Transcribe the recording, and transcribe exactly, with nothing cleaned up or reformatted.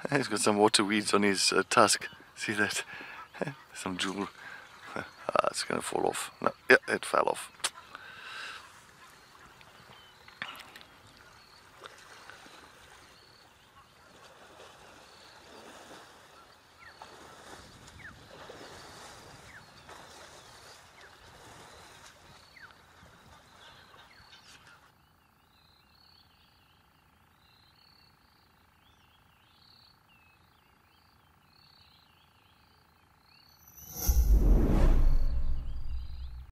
He's got some water weeds on his uh, tusk. See that? Some jewel. Ah, it's gonna fall off. No, yeah, it fell off.